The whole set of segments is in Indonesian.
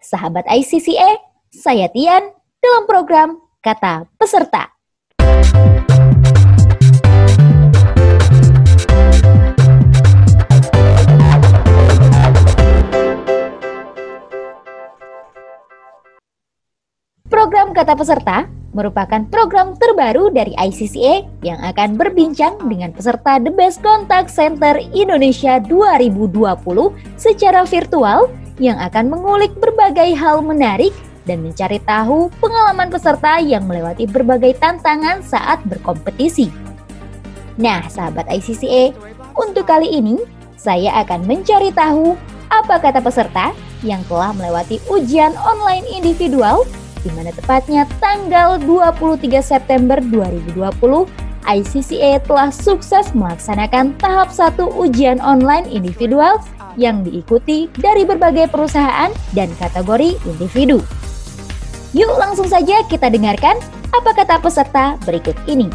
sahabat ICCA, saya Tian dalam program Kata Peserta. Program Kata Peserta merupakan program terbaru dari ICCA yang akan berbincang dengan peserta The Best Contact Center Indonesia 2020 secara virtual yang akan mengulik berbagai hal menarik dan mencari tahu pengalaman peserta yang melewati berbagai tantangan saat berkompetisi. Nah, sahabat ICCA, untuk kali ini saya akan mencari tahu apa kata peserta yang telah melewati ujian online individual di mana tepatnya tanggal 23 September 2020, ICCA telah sukses melaksanakan tahap 1 ujian online individual yang diikuti dari berbagai perusahaan dan kategori individu. Yuk langsung saja kita dengarkan apa kata peserta berikut ini.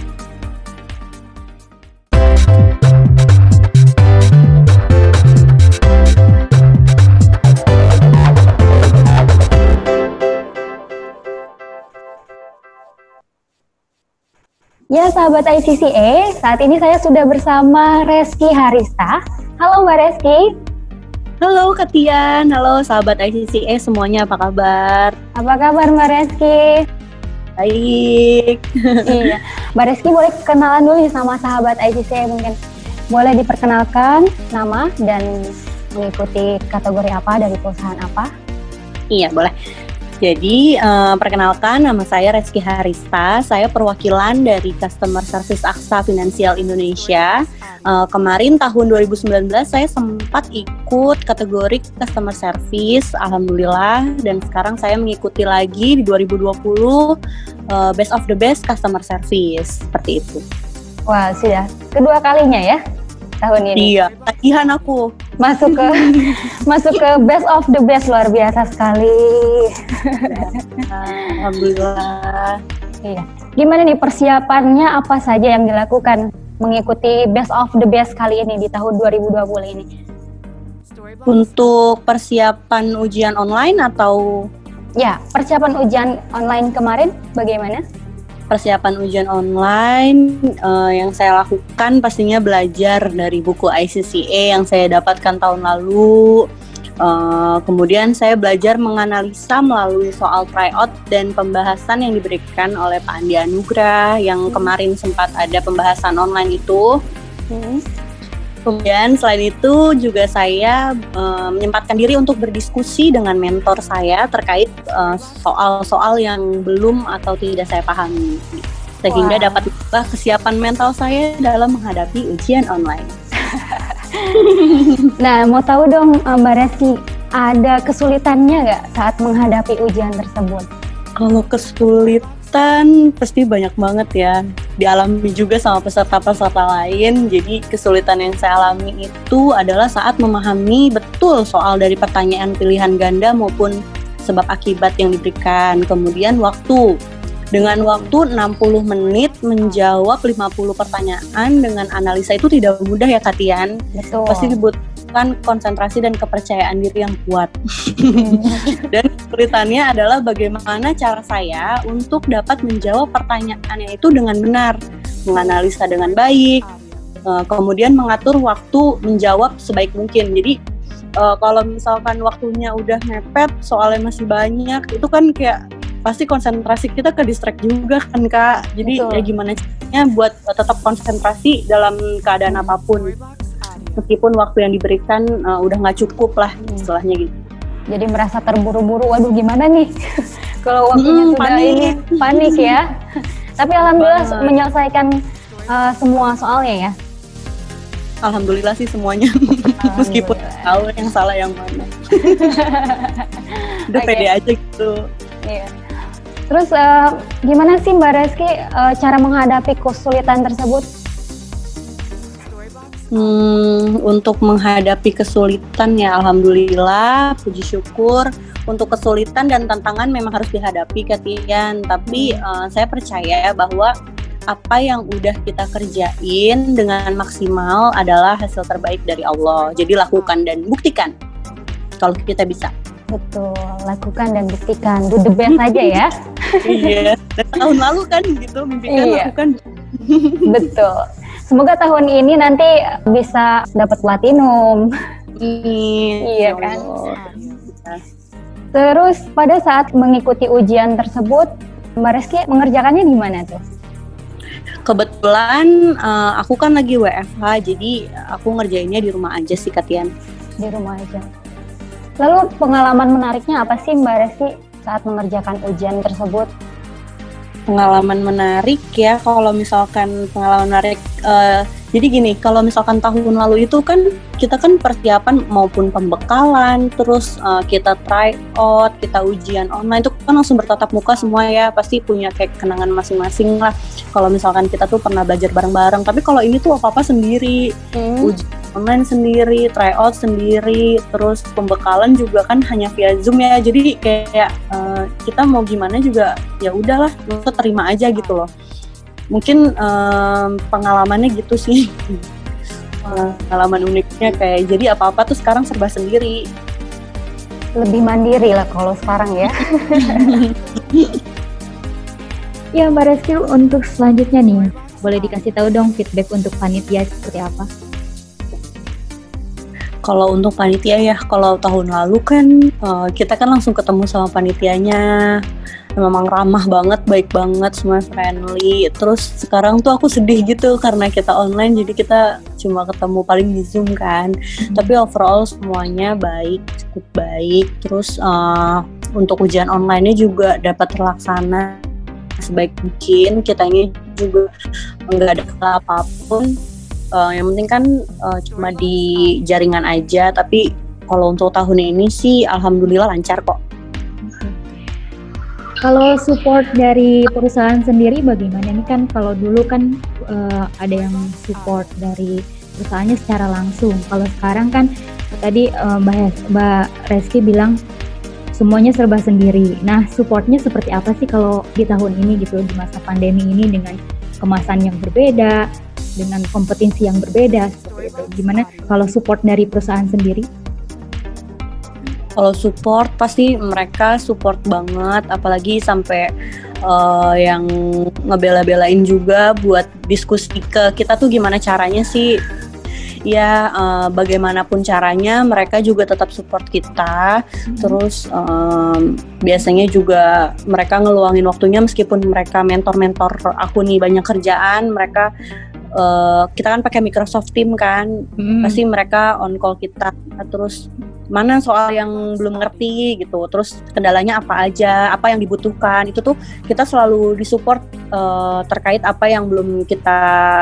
Ya sahabat ICCA, saat ini saya sudah bersama Reski Harista. Halo Mbak Reski. Halo Kak Tian, halo sahabat ICCA semuanya, apa kabar? Apa kabar Mbak Reski? Baik. Iya, Mbak Reski boleh kenalan dulu nih sama sahabat ICCA mungkin. Boleh diperkenalkan nama dan mengikuti kategori apa dari perusahaan apa? Iya boleh. Jadi, perkenalkan nama saya Reski Harista, saya perwakilan dari Customer Service Aksa Finansial Indonesia. Kemarin tahun 2019 saya sempat ikut kategori Customer Service, Alhamdulillah, dan sekarang saya mengikuti lagi di 2020 Best of the Best Customer Service, seperti itu. Wah, sudah kedua kalinya ya tahun ini. Iya, tagihan aku. Masuk ke Best of the Best, luar biasa sekali. Alhamdulillah. Iya. Gimana nih persiapannya, apa saja yang dilakukan mengikuti Best of the Best kali ini di tahun 2020 ini? Untuk persiapan ujian online atau? Ya, persiapan ujian online kemarin bagaimana? Persiapan ujian online yang saya lakukan pastinya belajar dari buku ICCA yang saya dapatkan tahun lalu. Kemudian saya belajar menganalisa melalui soal tryout dan pembahasan yang diberikan oleh Pak Andi Anugrah yang kemarin sempat ada pembahasan online itu. Kemudian selain itu juga saya menyempatkan diri untuk berdiskusi dengan mentor saya terkait soal-soal yang belum atau tidak saya pahami, sehingga dapat mengubah kesiapan mental saya dalam menghadapi ujian online. Nah, mau tahu dong Mbak Reski, ada kesulitannya nggak saat menghadapi ujian tersebut? Kalau kesulitan pasti banyak banget ya, dialami juga sama peserta-peserta lain. Jadi kesulitan yang saya alami itu adalah saat memahami betul soal dari pertanyaan pilihan ganda maupun sebab akibat yang diberikan. Kemudian waktu, dengan waktu 60 menit menjawab 50 pertanyaan dengan analisa itu tidak mudah ya Kak Tian. Betul. Pasti dibutuhkan konsentrasi dan kepercayaan diri yang kuat. Dan kesulitannya adalah bagaimana cara saya untuk dapat menjawab pertanyaannya itu dengan benar, menganalisa dengan baik, kemudian mengatur waktu menjawab sebaik mungkin. Jadi kalau misalkan waktunya udah mepet, soalnya masih banyak, itu kan kayak pasti konsentrasi kita ke distract juga kan Kak. Jadi ya gimana caranya buat tetap konsentrasi dalam keadaan apapun, meskipun waktu yang diberikan udah nggak cukup lah istilahnya gitu. Jadi merasa terburu-buru, waduh gimana nih kalau waktunya sudah panik. ini, panik ya. Tapi alhamdulillah menyelesaikan semua soalnya ya. Alhamdulillah sih semuanya. Meskipun tahu yang salah yang mana. Udah pede aja gitu. Iya. Terus gimana sih Mbak Reski cara menghadapi kesulitan tersebut? Untuk menghadapi kesulitan ya alhamdulillah, puji syukur. Untuk kesulitan dan tantangan memang harus dihadapi Kak Tian. Tapi saya percaya bahwa apa yang udah kita kerjain dengan maksimal adalah hasil terbaik dari Allah. Jadi lakukan dan buktikan kalau kita bisa. Betul, lakukan dan buktikan, do the best aja ya. Iya, dan tahun lalu kan gitu, mimpikan lakukan. Betul. Semoga tahun ini nanti bisa dapat platinum. Iya kan. Terus pada saat mengikuti ujian tersebut, Mbak Reski mengerjakannya gimana tuh? Kebetulan aku kan lagi WFH, jadi aku ngerjainnya di rumah aja sih, Katian. Di rumah aja. Lalu pengalaman menariknya apa sih Mbak Reski saat mengerjakan ujian tersebut? Pengalaman menarik ya, kalau misalkan pengalaman menarik, jadi gini, kalau misalkan tahun lalu itu kan kita kan persiapan maupun pembekalan, terus kita try out, kita ujian online, itu kan langsung bertatap muka semua ya, pasti punya kayak kenangan masing-masing lah. Kalau misalkan kita tuh pernah belajar bareng-bareng, tapi kalau ini tuh apa-apa sendiri, ujian online sendiri, try out sendiri, terus pembekalan juga kan hanya via Zoom ya, jadi kayak kita mau gimana juga ya udahlah, kita terima aja gitu loh. Mungkin pengalamannya gitu sih. Pengalaman uniknya kayak jadi apa-apa tuh sekarang serba sendiri. Lebih mandiri lah kalau sekarang ya. Ya Mbak Reski, untuk selanjutnya nih, boleh dikasih tahu dong feedback untuk panitia seperti apa? Kalau untuk panitia ya, kalau tahun lalu kan kita kan langsung ketemu sama panitianya, memang ramah banget, baik banget, semua friendly. Terus sekarang tuh aku sedih gitu karena kita online, jadi kita cuma ketemu paling di Zoom kan. Tapi overall semuanya baik, cukup baik. Terus untuk ujian online-nya juga dapat terlaksana sebaik mungkin. Kita ini juga nggak ada kesalahan apapun. Yang penting kan cuma di jaringan aja, tapi kalau untuk tahun ini sih alhamdulillah lancar kok. Kalau support dari perusahaan sendiri bagaimana? Ini kan kalau dulu kan ada yang support dari perusahaannya secara langsung. Kalau sekarang kan tadi Mbak Reski bilang semuanya serba sendiri. Nah, supportnya seperti apa sih kalau di tahun ini gitu, di masa pandemi ini dengan kemasan yang berbeda, dengan kompetensi yang berbeda seperti itu. Gimana kalau support dari perusahaan sendiri? Kalau support pasti mereka support banget, apalagi sampai yang ngebela-belain juga buat diskusi ke kita tuh gimana caranya sih. Ya bagaimanapun caranya mereka juga tetap support kita. Terus biasanya juga mereka ngeluangin waktunya meskipun mereka mentor-mentor aku nih banyak kerjaan, mereka kita kan pakai Microsoft Team kan, pasti mereka on call kita, terus mana soal yang belum ngerti gitu, terus kendalanya apa aja, apa yang dibutuhkan, itu tuh kita selalu disupport terkait apa yang belum kita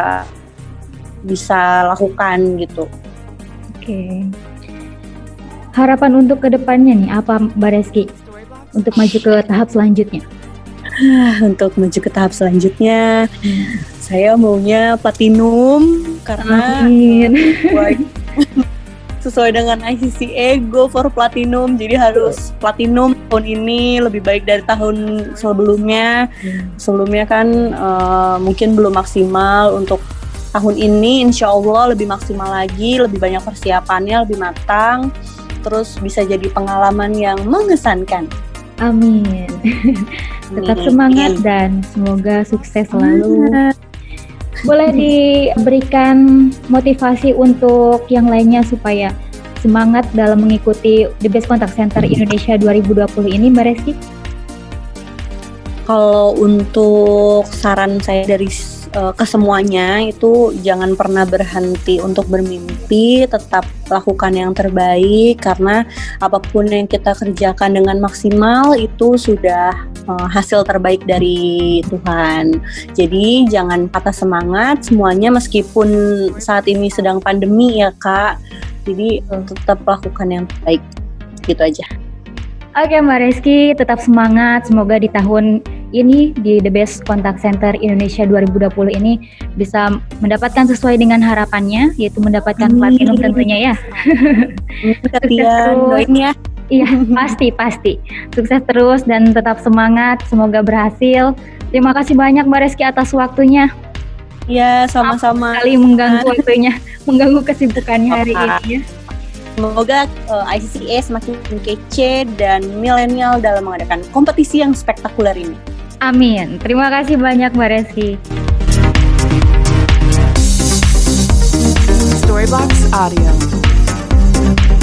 bisa lakukan gitu. Oke. Harapan untuk kedepannya nih apa Mbak Reski untuk maju ke tahap selanjutnya? Untuk maju ke tahap selanjutnya, saya maunya platinum karena sesuai dengan ICCA go for platinum, jadi harus platinum tahun ini lebih baik dari tahun sebelumnya. Sebelumnya kan mungkin belum maksimal, untuk tahun ini insya Allah lebih maksimal lagi, lebih banyak persiapannya, lebih matang, terus bisa jadi pengalaman yang mengesankan. Amin. Tetap semangat dan semoga sukses selalu. Boleh diberikan motivasi untuk yang lainnya supaya semangat dalam mengikuti The Best Contact Center Indonesia 2020 ini, Mbak Reski? Kalau untuk saran saya dari kesemuanya itu jangan pernah berhenti untuk bermimpi, tetap lakukan yang terbaik karena apapun yang kita kerjakan dengan maksimal itu sudah hasil terbaik dari Tuhan. Jadi jangan patah semangat semuanya meskipun saat ini sedang pandemi ya Kak. Jadi tetap lakukan yang terbaik, gitu aja. Oke Mbak Reski, tetap semangat. Semoga di tahun ini di The Best Contact Center Indonesia 2020 ini bisa mendapatkan sesuai dengan harapannya, yaitu mendapatkan platinum tentunya ya. Ketian, doain ya. Iya, pasti. Sukses terus dan tetap semangat. Semoga berhasil. Terima kasih banyak Mbak Reski atas waktunya. Iya, sama-sama. Sekali mengganggu waktunya, mengganggu kesibukannya hari ini ya. Semoga ICCA semakin kece dan milenial dalam mengadakan kompetisi yang spektakuler ini. Amin. Terima kasih banyak Mbak Reski. Storybox Audio.